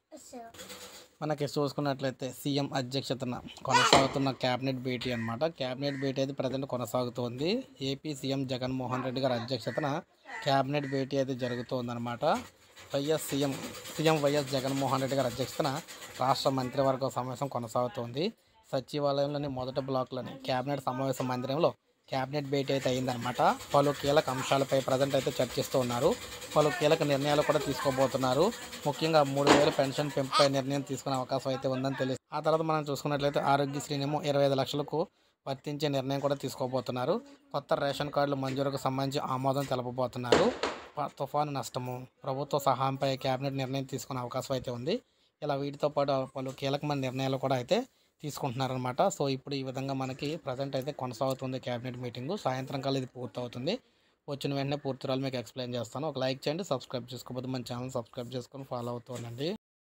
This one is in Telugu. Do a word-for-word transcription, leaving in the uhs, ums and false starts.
మనకి చూసుకున్నట్లయితే సీఎం అధ్యక్షతన కొనసాగుతున్న క్యాబినెట్ భేటీ అనమాట. క్యాబినెట్ భేటీ అయితే ప్రజెంట్ కొనసాగుతోంది. ఏపీ సీఎం జగన్మోహన్ రెడ్డి గారి అధ్యక్షతన క్యాబినెట్ భేటీ అయితే జరుగుతోందనమాట. వైఎస్ సీఎం సీఎం వైఎస్ జగన్మోహన్ రెడ్డి గారి అధ్యక్షతన రాష్ట్ర మంత్రివర్గ సమావేశం కొనసాగుతోంది. సచివాలయంలోని మొదటి బ్లాక్లోని క్యాబినెట్ సమావేశ మందిరంలో క్యాబినెట్ భేటీ అయితే అయిందనమాట. పలు కీలక అంశాలపై ప్రజెంట్ అయితే చర్చిస్తూ ఉన్నారు. పలు కీలక నిర్ణయాలు కూడా తీసుకోబోతున్నారు. ముఖ్యంగా మూడు వేల పెన్షన్ పెంపుపై నిర్ణయం తీసుకునే అవకాశం అయితే ఉందని తెలుసు. ఆ తర్వాత మనం చూసుకున్నట్లయితే ఆరోగ్యశ్రీనేమో ఇరవై ఐదు లక్షలకు వర్తించే నిర్ణయం కూడా తీసుకోబోతున్నారు. కొత్త రేషన్ కార్డులు మంజూరుకు సంబంధించి ఆమోదం తెలపబోతున్నారు. తుఫాను నష్టము ప్రభుత్వ సహాయంపై కేబినెట్ నిర్ణయం తీసుకునే అవకాశం అయితే ఉంది. ఇలా వీటితో పాటు పలు కీలకమైన నిర్ణయాలు కూడా అయితే తీసుకుంటున్నారనమాట. సో ఇప్పుడు ఈ విధంగా మనకి ప్రజెంట్ అయితే కొనసాగుతుంది క్యాబినెట్ మీటింగు. సాయంత్రం కల్లా ఇది పూర్తవుతుంది. వచ్చిన వెంటనే పూర్తి మీకు ఎక్స్ప్లెయిన్ చేస్తాను. ఒక లైక్ చేయండి, సబ్స్క్రైబ్ చేసుకోకపోతే మన ఛానల్ సబ్స్క్రైబ్ చేసుకొని ఫాలో అవుతూ ఉండండి.